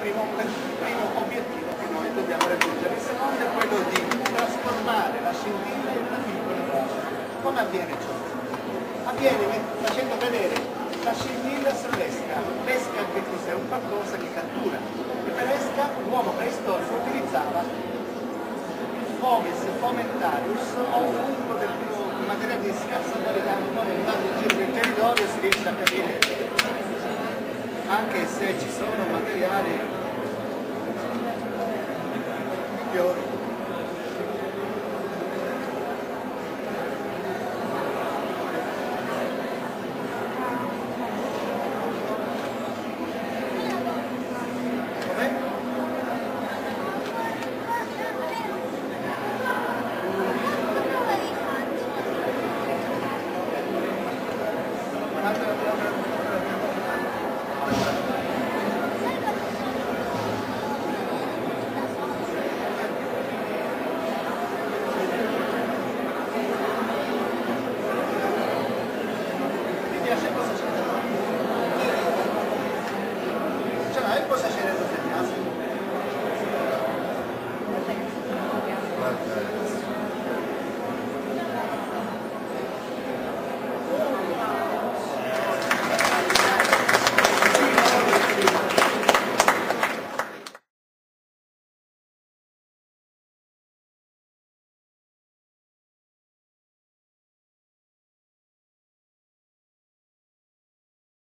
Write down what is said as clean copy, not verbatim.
primo obiettivo che noi dobbiamo raggiungere. Il secondo è quello di trasformare la scintilla in una piccola luce. Come avviene ciò? Avviene facendo vedere la scintilla sull'esca. L'esca che cos'è? Un qualcosa che cattura. E per esca l'uomo preistorico utilizzava il fomes fomentarius o un fungo del materiale di scarsa qualità, non andando in giro del territorio si riesce a capire, anche se ci sono materiali migliori. Cosa c'è nel